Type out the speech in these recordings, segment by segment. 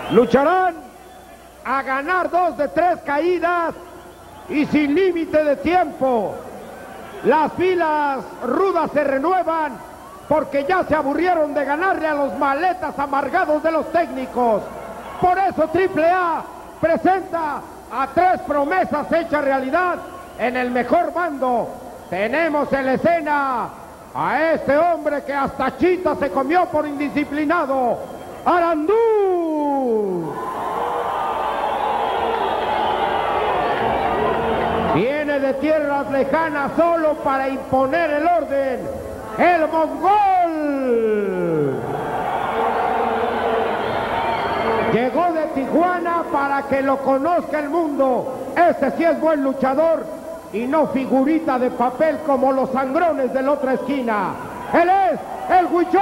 Lucharán a ganar 2 de 3 caídas y sin límite de tiempo. Las filas rudas se renuevan porque ya se aburrieron de ganarle a los maletas amargados de los técnicos. Por eso AAA presenta a 3 promesas hechas realidad en el mejor bando. Tenemos en la escena a este hombre que hasta Chita se comió por indisciplinado, Arandú. Viene de tierras lejanas solo para imponer el orden, el Mongol. Llegó de Tijuana para que lo conozca el mundo. Este sí es buen luchador y no figurita de papel como los sangrones de la otra esquina. Él es el Huichol.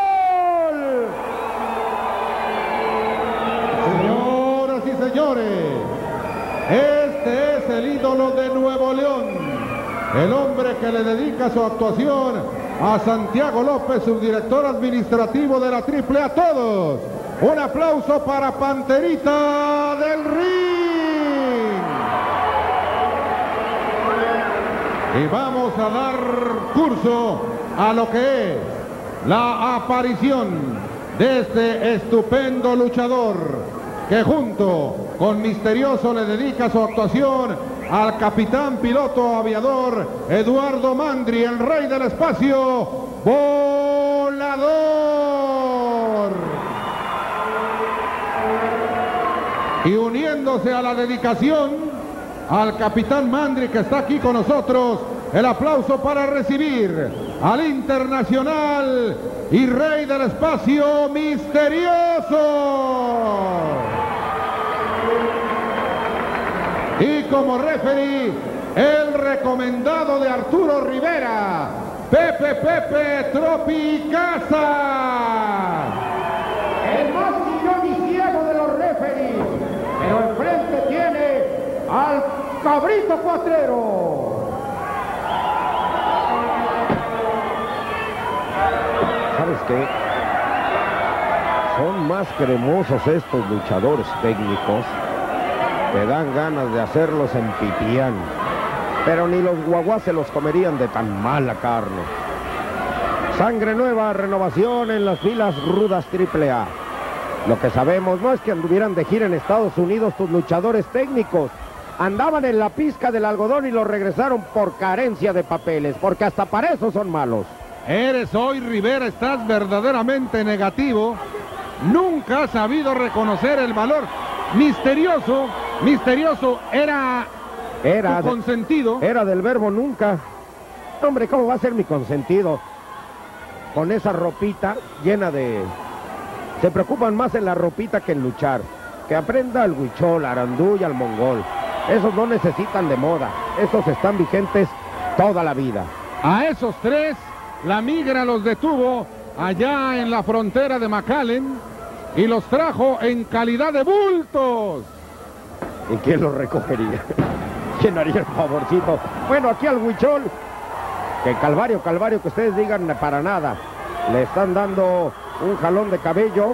Señoras y señores, este es el ídolo de Nuevo León, el hombre que le dedica su actuación a Santiago López, subdirector administrativo de la AAA. Todos, un aplauso para Panterita del Ring. Y vamos a dar curso a lo que es la aparición de este estupendo luchador que junto con Misterioso le dedica su actuación al capitán piloto aviador Eduardo Mandri, el rey del espacio volador. Y uniéndose a la dedicación al capitán Mandri, que está aquí con nosotros, el aplauso para recibir al internacional y rey del espacio Misterioso. Y como referee, el recomendado de Arturo Rivera, Pepe Tropicasa. El más chillón y ciego de los referees, pero enfrente tiene al Cabrito Cuatrero. ¿Sabes qué? Son más cremosos estos luchadores técnicos. Te dan ganas de hacerlos en pipián. Pero ni los guaguas se los comerían de tan mala carne. Sangre nueva, renovación en las filas rudas AAA. Lo que sabemos no es que anduvieran de gira en Estados Unidos tus luchadores técnicos. Andaban en la pizca del algodón y los regresaron por carencia de papeles, porque hasta para eso son malos. Eres hoy, Rivera, estás verdaderamente negativo. Nunca has sabido reconocer el valor. Misterioso era tu consentido. Era del verbo nunca. Hombre, ¿cómo va a ser mi consentido? Con esa ropita llena de... Se preocupan más en la ropita que en luchar. Que aprenda al Huichol, Arandú y al Mongol. Esos no necesitan de moda. Esos están vigentes toda la vida. A esos 3, la migra los detuvo allá en la frontera de McAllen y los trajo en calidad de bultos. ¿Y quién los recogería? ¿Quién haría el favorcito? Bueno, aquí al Huichol, que Calvario, que ustedes digan para nada. Le están dando un jalón de cabello.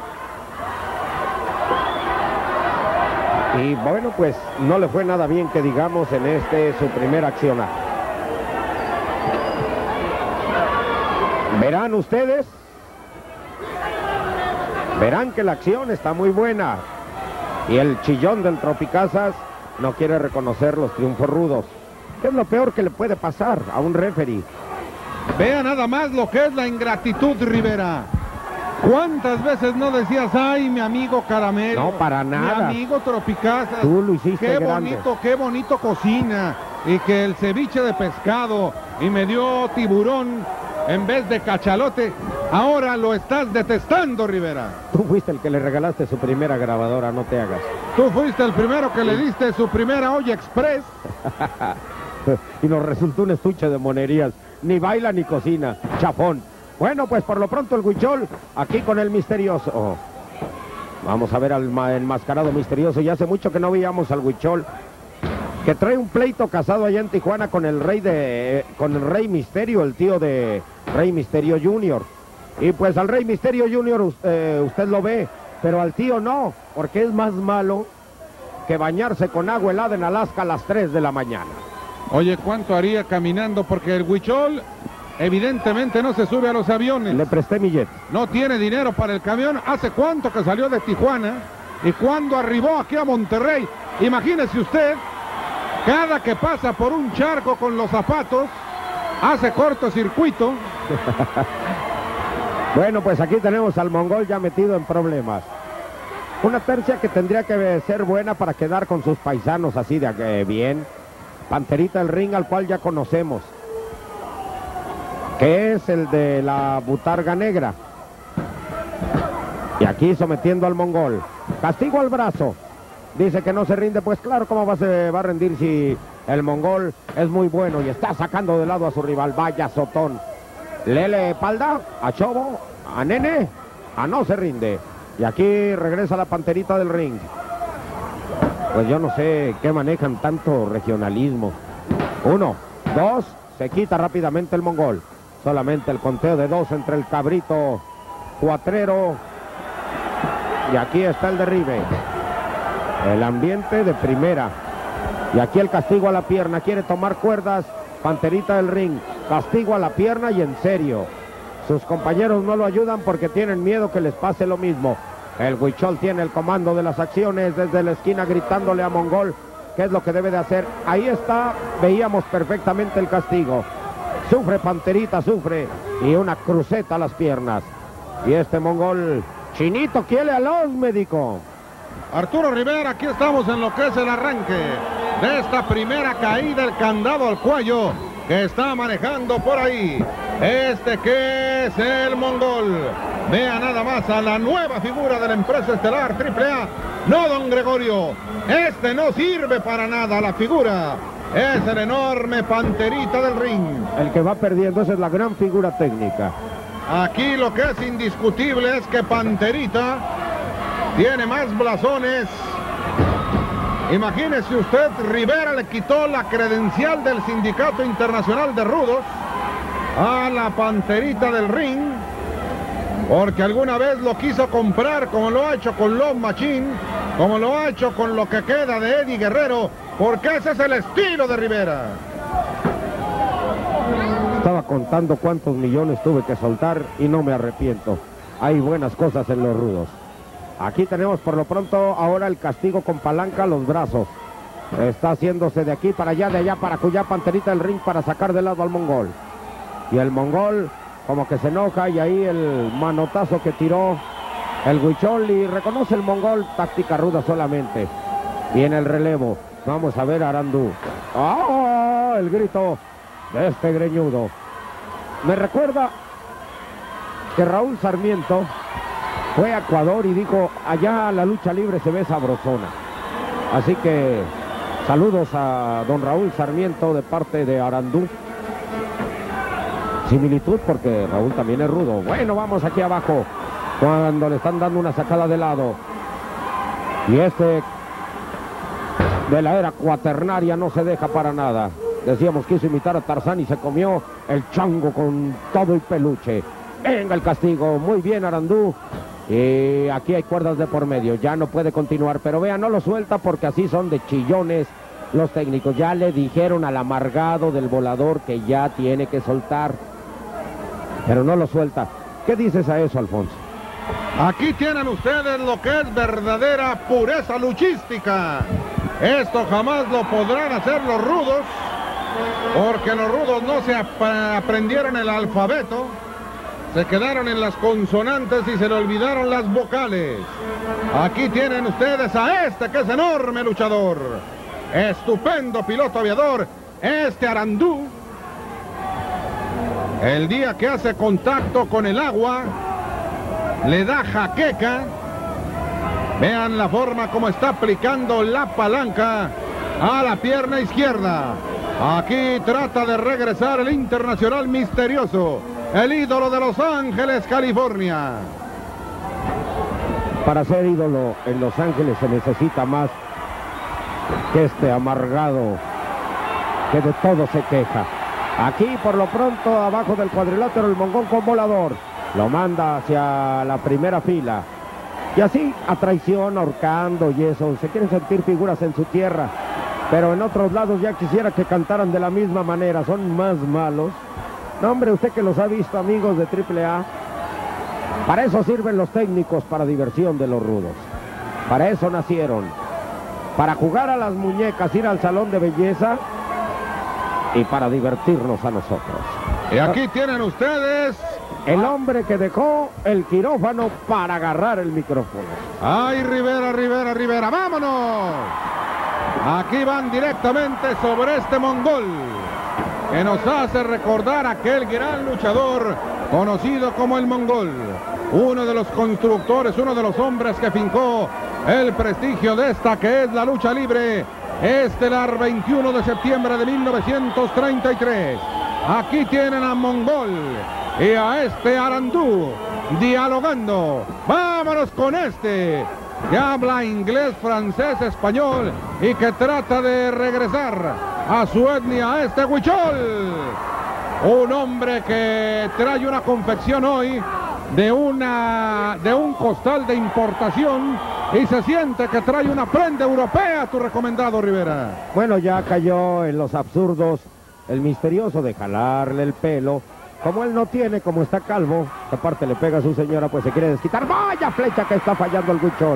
Y bueno, pues no le fue nada bien que digamos en su primer accionar. Verán ustedes. Verán que la acción está muy buena. Y el chillón del Tropicasas no quiere reconocer los triunfos rudos. ¿Qué es lo peor que le puede pasar a un referee? Vea nada más lo que es la ingratitud, Rivera. ¿Cuántas veces no decías, ay, mi amigo Caramelo? No, para nada. Mi amigo Tropicasas. Tú lo hiciste grande. Qué bonito cocina. Y que el ceviche de pescado. Y me dio tiburón en vez de cachalote. Ahora lo estás detestando, Rivera. Tú fuiste el que le regalaste su primera grabadora, no te hagas. Tú fuiste el primero que le diste su primera olla express. Y nos resultó un estuche de monerías. Ni baila ni cocina, chafón. Bueno, pues por lo pronto el Huichol, aquí con el Misterioso. Vamos a ver al enmascarado Misterioso. Ya hace mucho que no veíamos al Huichol, que trae un pleito casado allá en Tijuana con el Rey Misterio, el tío de Rey Misterio Jr. Y pues al Rey Misterio Jr. usted lo ve pero al tío no, porque es más malo que bañarse con agua helada en Alaska a las 3 de la mañana. Oye, ¿cuánto haría caminando? Porque el Huichol evidentemente no se sube a los aviones. Le presté mi jet. No tiene dinero para el camión. ¿Hace cuánto que salió de Tijuana? Y cuando arribó aquí a Monterrey, imagínese usted, cada que pasa por un charco con los zapatos, hace cortocircuito. Bueno, pues aquí tenemos al mongol ya metido en problemas. Una tercia que tendría que ser buena para quedar con sus paisanos así de bien. Panterita del Ring, al cual ya conocemos, que es el de la Botarga Negra. Y aquí sometiendo al mongol. Castigo al brazo. Dice que no se rinde. Pues claro, ¿cómo se va a rendir si el mongol es muy bueno y está sacando de lado a su rival? Vaya sotón. Lele Palda, a Chobo, a Nene, a no se rinde. Y aquí regresa la Panterita del Ring. Pues yo no sé qué manejan tanto regionalismo. 1, 2, se quita rápidamente el mongol. Solamente el conteo de 2 entre el cabrito cuatrero. Y aquí está el derribe. El ambiente de primera. Y aquí el castigo a la pierna. Quiere tomar cuerdas. Panterita del Ring. Castigo a la pierna y en serio. Sus compañeros no lo ayudan porque tienen miedo que les pase lo mismo. El Huichol tiene el comando de las acciones desde la esquina gritándole a mongol qué es lo que debe de hacer. Ahí está, veíamos perfectamente el castigo. Sufre Panterita, sufre. Y una cruceta a las piernas. Y este mongol, Chinito, quiere a los médicos. Arturo Rivera, aquí estamos en lo que es el arranque de esta primera caída, el candado al cuello que está manejando por ahí. Este que es el mongol. Vea nada más a la nueva figura de la empresa estelar AAA. No, don Gregorio, este no sirve para nada. La figura es el enorme Panterita del Ring. El que va perdiendo, esa es la gran figura técnica. Aquí lo que es indiscutible es que Panterita tiene más blasones. Imagínese usted, Rivera le quitó la credencial del Sindicato Internacional de Rudos a la Panterita del Ring, porque alguna vez lo quiso comprar, como lo ha hecho con Love Machine, como lo ha hecho con lo que queda de Eddie Guerrero, porque ese es el estilo de Rivera. Estaba contando cuántos millones tuve que soltar y no me arrepiento. Hay buenas cosas en los rudos. Aquí tenemos por lo pronto ahora el castigo con palanca a los brazos. Está haciéndose de aquí para allá, de allá para cuya Panterita del Ring para sacar de lado al mongol. Y el mongol como que se enoja y ahí el manotazo que tiró el Huichol y reconoce el mongol, táctica ruda solamente. Viene el relevo. Vamos a ver a Arandú. ¡Ah! El grito de este greñudo. Me recuerda que Raúl Sarmiento fue a Ecuador y dijo, allá la lucha libre se ve sabrosona. Así que saludos a don Raúl Sarmiento de parte de Arandú. Similitud porque Raúl también es rudo. Bueno, vamos aquí abajo cuando le están dando una sacada de lado. Y este de la era cuaternaria no se deja para nada. Decíamos quiso imitar a Tarzán y se comió el chango con todo y peluche. Venga el castigo, muy bien Arandú. Y aquí hay cuerdas de por medio, ya no puede continuar, pero vea, no lo suelta porque así son de chillones los técnicos. Ya le dijeron al amargado del volador que ya tiene que soltar, pero no lo suelta. ¿Qué dices a eso, Alfonso? Aquí tienen ustedes lo que es verdadera pureza luchística. Esto jamás lo podrán hacer los rudos, porque los rudos no se aprendieron el alfabeto. Se quedaron en las consonantes y se le olvidaron las vocales. Aquí tienen ustedes a este que es enorme luchador. Estupendo piloto aviador, este Arandú. El día que hace contacto con el agua, le da jaqueca. Vean la forma como está aplicando la palanca a la pierna izquierda. Aquí trata de regresar el internacional misterioso, el ídolo de Los Ángeles, California. Para ser ídolo en Los Ángeles se necesita más que este amargado que de todo se queja. Aquí por lo pronto abajo del cuadrilátero el mongol con volador. Lo manda hacia la primera fila. Y así, a traición, ahorcando y eso, se quieren sentir figuras en su tierra. Pero en otros lados ya quisiera que cantaran de la misma manera, son más malos. No, hombre, usted que los ha visto, amigos de AAA, para eso sirven los técnicos, para diversión de los rudos. Para eso nacieron, para jugar a las muñecas, ir al salón de belleza y para divertirnos a nosotros. Y aquí tienen ustedes el hombre que dejó el quirófano para agarrar el micrófono. ¡Ay, Rivera, Rivera, Rivera! ¡Vámonos! Aquí van directamente sobre este mongol, que nos hace recordar aquel gran luchador conocido como el Mongol. Uno de los constructores, uno de los hombres que fincó el prestigio de esta que es la lucha libre estelar, 21 de septiembre de 1933. Aquí tienen a Mongol y a este Arandú dialogando. Vámonos con este que habla inglés, francés, español y que trata de regresar a su etnia, a este Huichol. Un hombre que trae una confección hoy de un costal de importación y se siente que trae una prenda europea, tu recomendado, Rivera. Bueno, ya cayó en los absurdos el misterioso de jalarle el pelo. Como él no tiene, como está calvo, aparte le pega a su señora, pues se quiere desquitar. ¡Vaya flecha que está fallando el Huichol!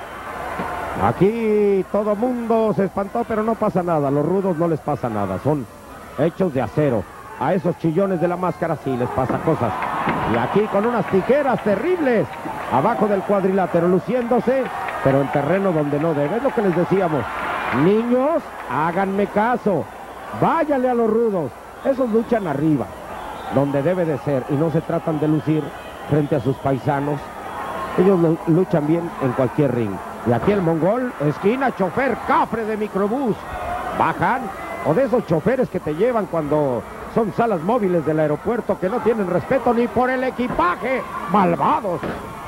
Aquí todo mundo se espantó, pero no pasa nada. Los rudos no les pasa nada, son hechos de acero. A esos chillones de la máscara sí les pasa cosas. Y aquí con unas tijeras terribles, abajo del cuadrilátero, luciéndose, pero en terreno donde no debe. Es lo que les decíamos. Niños, háganme caso. Váyale a los rudos. Esos luchan arriba, donde debe de ser, y no se tratan de lucir frente a sus paisanos. Ellos luchan bien en cualquier ring. Y aquí el Mongol, esquina, chofer, cafre de microbús. Bajan, o de esos choferes que te llevan cuando son salas móviles del aeropuerto, que no tienen respeto ni por el equipaje. Malvados.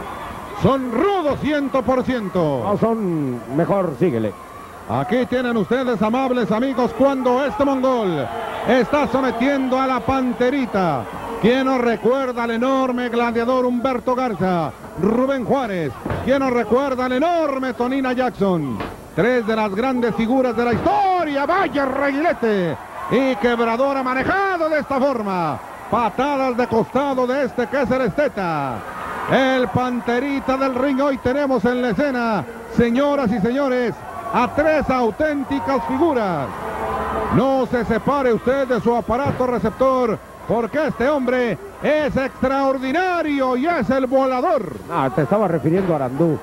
Son rudos 100%. No son, mejor síguele. Aquí tienen ustedes, amables amigos, cuando este Mongol está sometiendo a la Panterita. ¿Quién nos recuerda al enorme gladiador Humberto Garza? Rubén Juárez. ¿Quién nos recuerda al enorme Tonina Jackson? Tres de las grandes figuras de la historia. ¡Vaya reguilete! Y quebradora manejado de esta forma. Patadas de costado de este que es el esteta. El Panterita del ring. Hoy tenemos en la escena, señoras y señores, a tres auténticas figuras. No se separe usted de su aparato receptor, porque este hombre es extraordinario y es el volador. Ah, te estaba refiriendo a Arandú.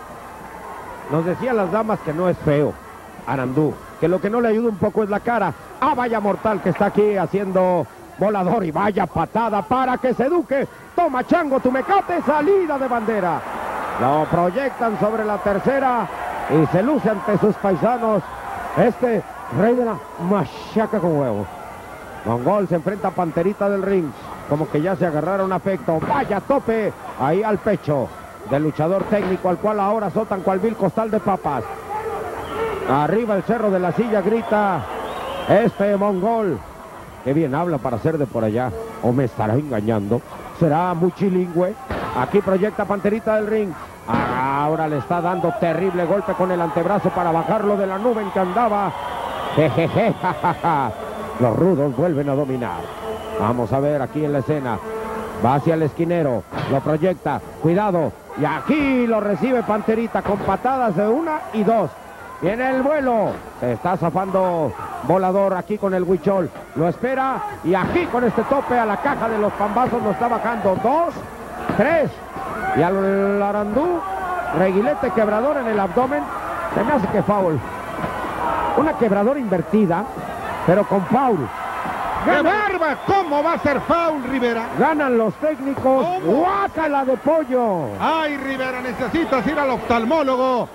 Nos decían las damas que no es feo, Arandú, que lo que no le ayuda un poco es la cara. Ah, vaya mortal que está aquí haciendo volador, y vaya patada para que se eduque. Toma, chango, tu mecate, salida de bandera. Lo proyectan sobre la tercera y se luce ante sus paisanos este rey de la machaca con huevo. Mongol se enfrenta a Panterita del ring, como que ya se agarraron afecto. Vaya tope ahí al pecho del luchador técnico, al cual ahora azotan cual vil costal de papas. Arriba el cerro de la silla grita este Mongol. Qué bien habla para ser de por allá. ¿O me estará engañando? ¿Será muchilingüe? Aquí proyecta Panterita del ring. Ahora le está dando terrible golpe con el antebrazo para bajarlo de la nube en que andaba. Jejeje, jajaja. Los rudos vuelven a dominar. Vamos a ver aquí en la escena. Va hacia el esquinero, lo proyecta, cuidado. Y aquí lo recibe Panterita con patadas de una y dos. Viene el vuelo, se está zafando volador aquí con el Huichol. Lo espera y aquí con este tope a la caja de los pambazos lo está bajando. 2, 3. Y al Arandú, reguilete quebrador en el abdomen. Se me hace que foul. Una quebradora invertida, pero con foul. ¡Qué barba! ¿Cómo va a ser foul, Rivera? Ganan los técnicos. ¡Guácala de pollo! ¡Ay, Rivera, necesitas ir al oftalmólogo!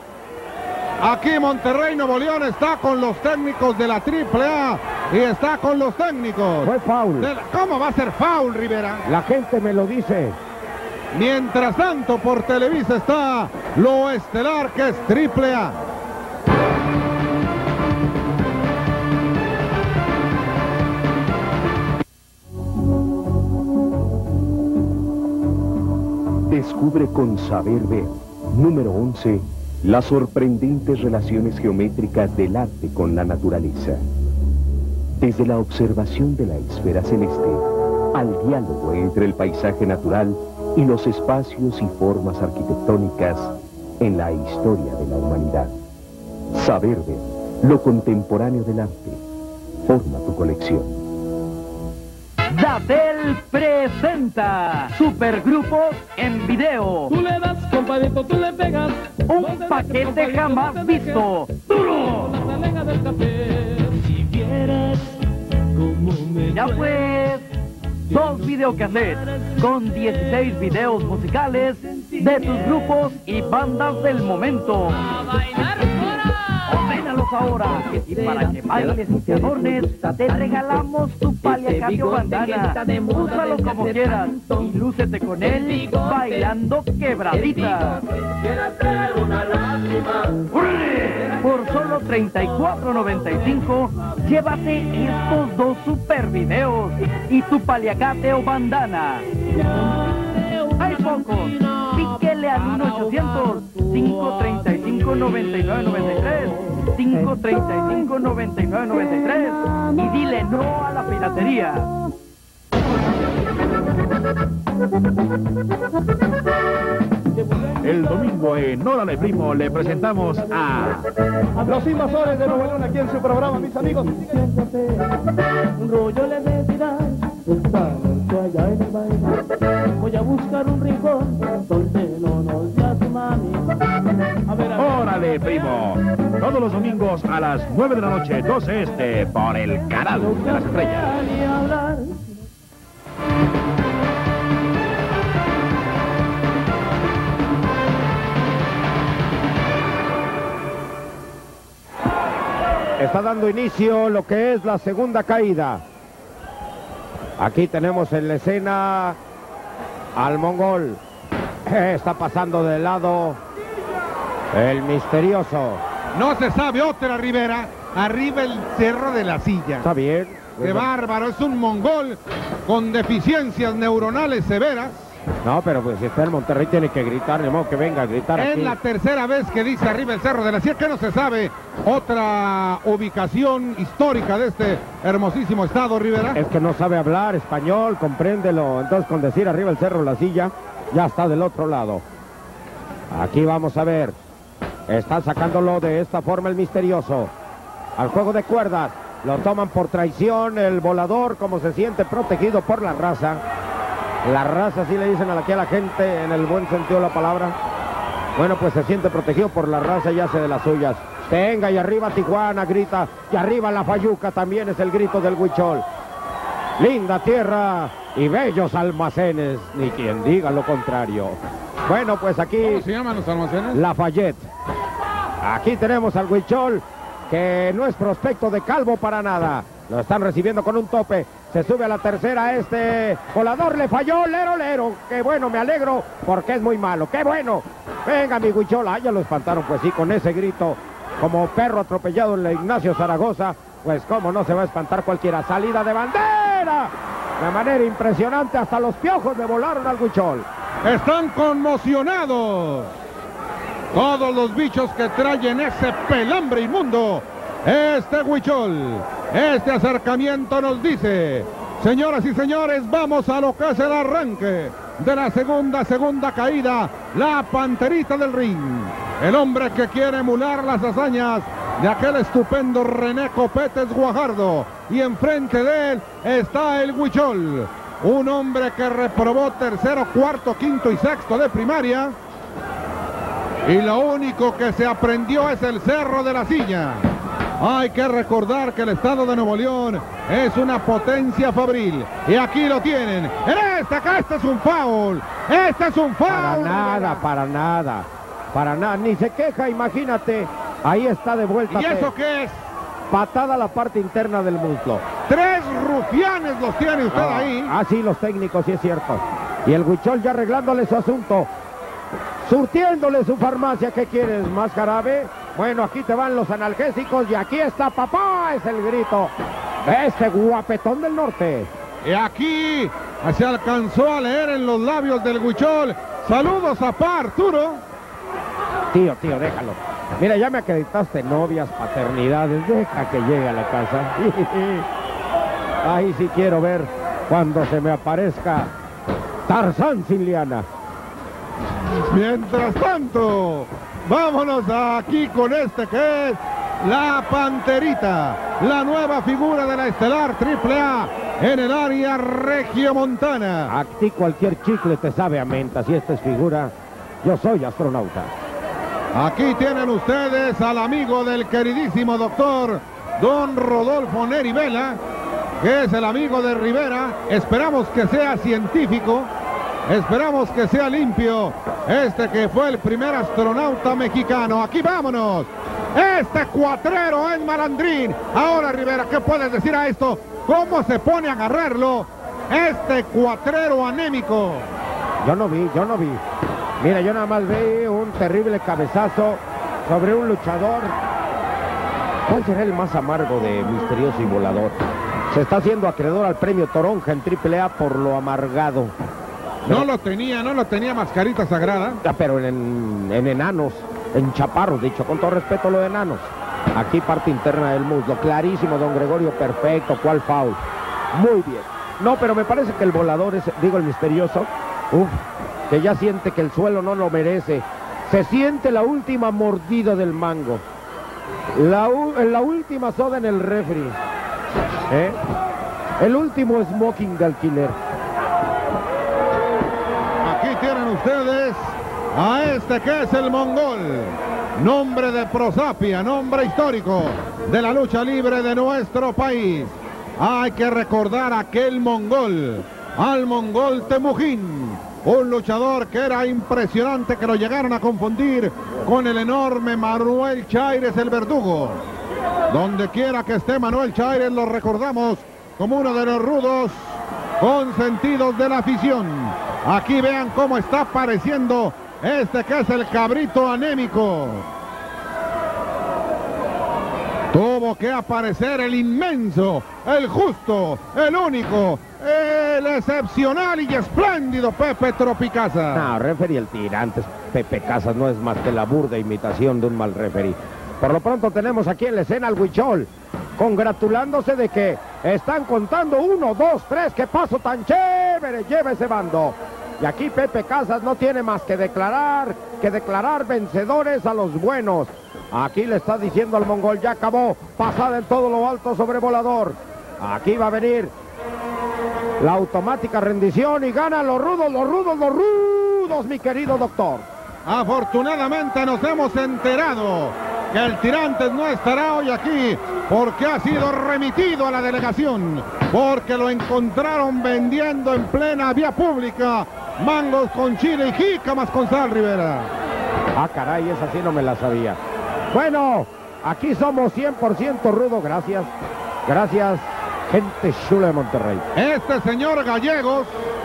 Aquí Monterrey, Nuevo León está con los técnicos de la AAA y está con los técnicos. Fue foul. ¿Cómo va a ser foul, Rivera? La gente me lo dice. Mientras tanto, por Televisa está lo estelar que es AAA. Descubre con Saber Ver Número 11. Las sorprendentes relaciones geométricas del arte con la naturaleza. Desde la observación de la esfera celeste al diálogo entre el paisaje natural y los espacios y formas arquitectónicas en la historia de la humanidad. Saber ver lo contemporáneo del arte forma tu colección. Datel presenta Supergrupos en video. Tú le das, compadrito, tú le pegas. Un paquete jamás visto. ¡Duro! La talega del café. Si vieras cómo me Ya pues, 2 videocassettes con 16 videos musicales de tus grupos y bandas del momento. a bailar fuera. Ordénalos ahora y para que bailes y te adornes, te regalamos tu paliacate o bandana. Úsalo como quieras y lúcete con él bailando quebradita. Por solo $34.95, llévate estos 2 super videos y tu paliacate o bandana. Hay pocos. Píquele al 1-800-535-9993. 535-9993 y dile no a la piratería. El domingo en Órale Primo le presentamos a Los Invasores de Nuevo León aquí en su programa, mis amigos. Un rollo le decirá, allá en el baile. Voy a buscar un rincón donde no nos vea tu mami. A ver, Órale Primo. Todos los domingos a las 9 de la noche, 12 este, por el canal de las estrellas. ni hablar. Está dando inicio lo que es la segunda caída. Aquí tenemos en la escena al mongol. Está pasando de lado el misterioso. No se sabe otra, Rivera. Arriba el Cerro de la Silla. Está bien. ¡Qué bárbaro! Es un mongol con deficiencias neuronales severas. No, pero pues si está en Monterrey tiene que gritar, de modo que venga a gritar Es aquí. la tercera vez que dice arriba el Cerro de la Silla, que no se sabe otra ubicación histórica de este hermosísimo estado, Rivera. Es que no sabe hablar español, compréndelo. Entonces con decir arriba el Cerro de la Silla, ya está del otro lado. Aquí vamos a ver. Está sacándolo de esta forma el misterioso. Al juego de cuerdas. Lo toman por traición el volador, como se siente protegido por la raza. La raza, sí le dicen aquí a la gente, en el buen sentido de la palabra. Bueno, pues se siente protegido por la raza y hace de las suyas. Venga, y arriba Tijuana, grita. Y arriba la Fayuca, también es el grito del huichol. Linda tierra y bellos almacenes, ni quien diga lo contrario. Bueno, pues aquí ¿Cómo se llaman los almacenes? Lafayette. Aquí tenemos al huichol, que no es prospecto de calvo para nada. Lo están recibiendo con un tope. Se sube a la tercera este volador, le falló, lero, lero. Qué bueno, me alegro porque es muy malo. Qué bueno. Venga, mi huichol. Ah, ya lo espantaron, pues sí, con ese grito. Como perro atropellado en la Ignacio Zaragoza. Pues cómo no se va a espantar cualquiera. Salida de bandera. De manera impresionante, hasta los piojos le volaron al huichol. Están conmocionados todos los bichos que traen ese pelambre inmundo. Este huichol, este acercamiento nos dice, señoras y señores, vamos a lo que es el arranque de la segunda caída, la panterita del ring. El hombre que quiere emular las hazañas de aquel estupendo René Copetes Guajardo. Y enfrente de él está el huichol, un hombre que reprobó tercero, cuarto, quinto y sexto de primaria. Y lo único que se aprendió es el Cerro de la Silla. Hay que recordar que el estado de Nuevo León es una potencia fabril. Y aquí lo tienen. En este es un foul. Este es un foul. Para nada. Ni se queja, imagínate. Ahí está de vuelta. ¿Y eso qué es? Patada a la parte interna del muslo. 3 rufianes los tiene usted ahí. Ah, sí, los técnicos, sí es cierto. Y el huichol ya arreglándole su asunto. Surtiéndole su farmacia. ¿Qué quieres? ¿Más jarabe? Bueno, aquí te van los analgésicos y aquí está papá, es el grito de este guapetón del norte. Y aquí se alcanzó a leer en los labios del huichol. Saludos a Pa Arturo. Tío, déjalo. Mira, ya me acreditaste novias, paternidades. Deja que llegue a la casa. Ahí sí quiero ver cuando se me aparezca Tarzán sin liana. Mientras tanto, vámonos aquí con este que es la Panterita, la nueva figura de la estelar AAA en el área regiomontana. A ti cualquier chicle te sabe a menta. Si esta es figura, yo soy astronauta. Aquí tienen ustedes al amigo del queridísimo doctor don Rodolfo Neri Vela, que es el amigo de Rivera. Esperamos que sea científico, esperamos que sea limpio, este que fue el primer astronauta mexicano. Aquí vámonos, este cuatrero es malandrín. Ahora Rivera, ¿qué puedes decir a esto? ¿Cómo se pone a agarrarlo este cuatrero anémico? Yo no vi. Mira, yo nada más vi un terrible cabezazo sobre un luchador. ¿Cuál será el más amargo de Misterioso y Volador? Se está haciendo acreedor al premio Toronja en AAA por lo amargado. No lo tenía mascarita sagrada. Pero en enanos, en chaparros, dicho, con todo respeto lo de enanos. Aquí parte interna del muslo, clarísimo, don Gregorio, perfecto. ¿Cuál foul? Muy bien. No, pero me parece que el Volador es, el Misterioso, que ya siente que el suelo no lo merece. Se siente la última mordida del mango. La última soda en el refri. El último smoking de alquiler. Aquí tienen ustedes a este que es el Mongol. Nombre de prosapia, nombre histórico de la lucha libre de nuestro país. Hay que recordar a aquel Mongol, al Mongol Temujín. Un luchador que era impresionante, que lo llegaron a confundir con el enorme Manuel Chaires, el Verdugo. Donde quiera que esté Manuel Chaires, lo recordamos como uno de los rudos consentidos de la afición. Aquí vean cómo está apareciendo este que es el cabrito anémico. Tuvo que aparecer el inmenso, el justo, el único, el excepcional y espléndido Pepe Tropicasa. No, referee el tirante Pepe Casas no es más que la burda imitación de un mal referee. Por lo pronto tenemos aquí en la escena al Huichol, congratulándose de que están contando 1, 2, 3, qué paso tan chévere lleva ese bando. Y aquí Pepe Casas no tiene más que declarar vencedores a los buenos. Aquí le está diciendo al Mongol, ya acabó, pasada en todo lo alto sobre Volador. Aquí va a venir la automática rendición y ganan los rudos, mi querido doctor. Afortunadamente nos hemos enterado que el Tirantes no estará hoy aquí porque ha sido remitido a la delegación, porque lo encontraron vendiendo en plena vía pública mangos con chile y jícamas con sal, Rivera. Ah, caray, esa sí no me la sabía. Bueno, aquí somos 100% rudo, gracias, gente chula de Monterrey. Este señor Gallegos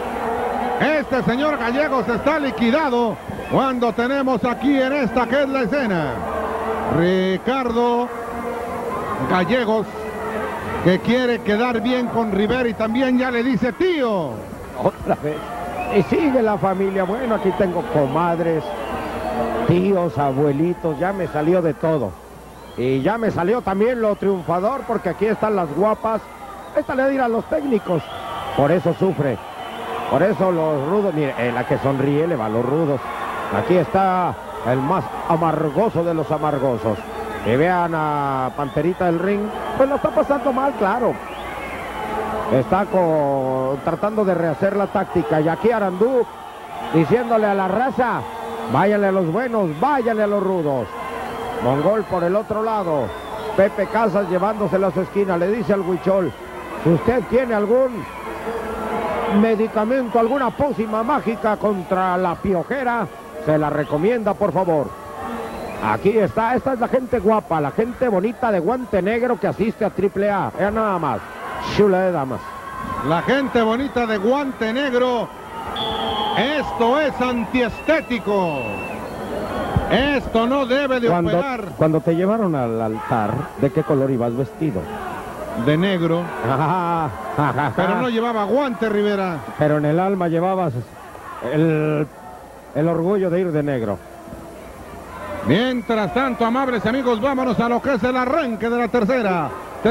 está liquidado cuando tenemos aquí en esta que es la escena. Ricardo Gallegos, que quiere quedar bien con Rivera y también ya le dice tío. Otra vez. Y sigue la familia. Bueno, aquí tengo comadres, tíos, abuelitos, ya me salió de todo. Y ya me salió también lo triunfador, porque aquí están las guapas. Esta le dirá a los técnicos. Por eso sufre. Por eso los rudos, mire, la que sonríe le va a los rudos. Aquí está el más amargoso de los amargosos. Y vean a Panterita del ring, pues lo está pasando mal, claro. Está tratando de rehacer la táctica. Y aquí Arandú diciéndole a la raza, váyanle a los buenos, váyanle a los rudos. Mongol por el otro lado. Pepe Casas llevándosela a su esquina. Le dice al Huichol, si usted tiene algún medicamento, alguna pócima mágica contra la piojera, se la recomienda, por favor. Aquí está, esta es la gente guapa, la gente bonita de guante negro que asiste a AAA. Ya nada más, chula de damas. La gente bonita de guante negro. Esto es antiestético. Esto no debe de operar. Cuando te llevaron al altar, ¿de qué color ibas vestido? De negro. Pero no llevaba guante, Rivera. Pero en el alma llevabas el orgullo de ir de negro. Mientras tanto, amables amigos, vámonos a lo que es el arranque de la tercera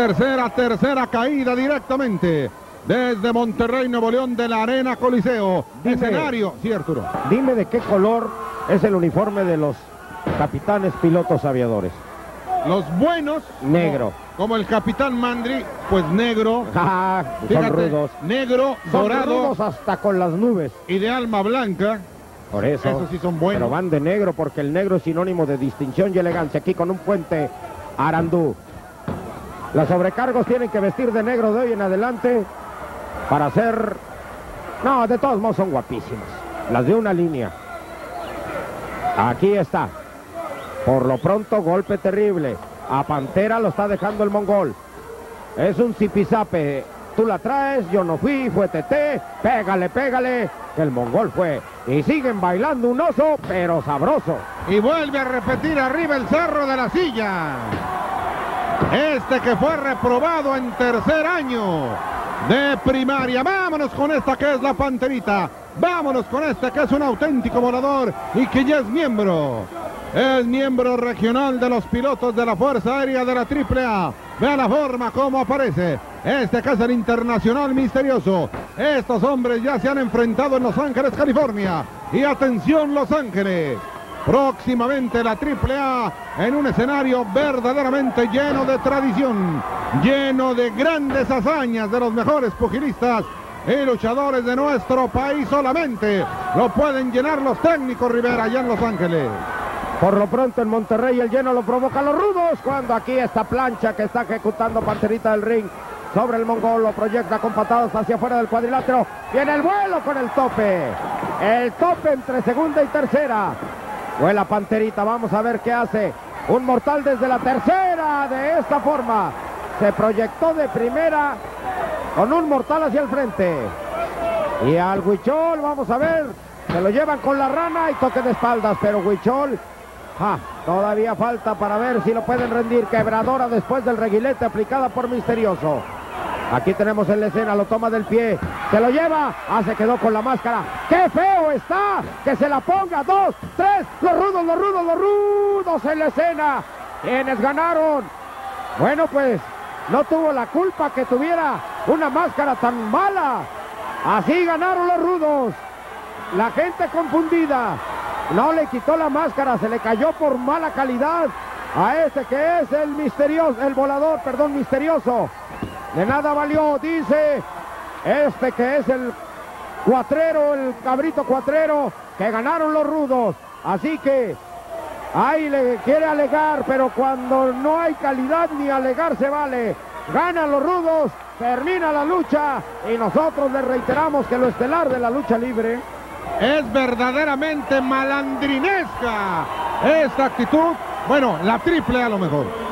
caída directamente desde Monterrey, Nuevo León, de la Arena Coliseo. Escenario, sí, Arturo. Dime de qué color es el uniforme de los capitanes pilotos aviadores. Los buenos, negro. Como el capitán Mandri, pues negro. Son rudos. Negro, son dorado. Rudos hasta con las nubes. Y de alma blanca. Por eso. Esos sí son buenos. Pero van de negro porque el negro es sinónimo de distinción y elegancia. Aquí con un puente Arandú. Los sobrecargos tienen que vestir de negro de hoy en adelante para hacer... No, de todos modos son guapísimas. Las de una línea. Aquí está. Por lo pronto, golpe terrible. A Pantera lo está dejando el mongol. Es un zipizape. Tú la traes, yo no fui, fue Tete. Pégale, pégale. Que el mongol fue. Y siguen bailando un oso, pero sabroso. Y vuelve a repetir arriba el Cerro de la Silla. Este que fue reprobado en tercer año de primaria. Vámonos con esta que es la Panterita. Vámonos con este que es un auténtico volador y que ya es miembro. Es miembro regional de los pilotos de la Fuerza Aérea de la AAA. Vea la forma como aparece. Este que es el internacional misterioso. Estos hombres ya se han enfrentado en Los Ángeles, California. Y atención, Los Ángeles. Próximamente la AAA en un escenario verdaderamente lleno de tradición, lleno de grandes hazañas de los mejores pugilistas y luchadores de nuestro país. Solamente lo pueden llenar los técnicos, Rivera, allá en Los Ángeles. Por lo pronto en Monterrey el lleno lo provocan los rudos, cuando aquí esta plancha que está ejecutando Panterita del ring sobre el mongol, lo proyecta con patadas hacia afuera del cuadrilátero. Viene el vuelo con el tope entre segunda y tercera. Vuela Panterita, vamos a ver qué hace. Un mortal desde la tercera, de esta forma. Se proyectó de primera con un mortal hacia el frente. Y al Huichol, vamos a ver, se lo llevan con la rana y toque de espaldas, pero Huichol, todavía falta para ver si lo pueden rendir. Quebradora después del reguilete aplicada por Misterioso. Aquí tenemos en la escena, lo toma del pie, se lo lleva, se quedó con la máscara. ¡Qué feo está! ¡Que se la ponga! 2, 3, los rudos en la escena. ¿Quiénes ganaron? Bueno, pues, no tuvo la culpa que tuviera una máscara tan mala. Así ganaron los rudos. La gente confundida. No le quitó la máscara, se le cayó por mala calidad a este que es el misterioso, el volador, perdón, misterioso. De nada valió, dice este que es el cuatrero, el cabrito cuatrero, que ganaron los rudos. Así que ahí le quiere alegar, pero cuando no hay calidad ni alegar se vale. Ganan los rudos, termina la lucha y nosotros les reiteramos que lo estelar de la lucha libre es verdaderamente malandrinesca esta actitud. Bueno, la AAA a lo mejor.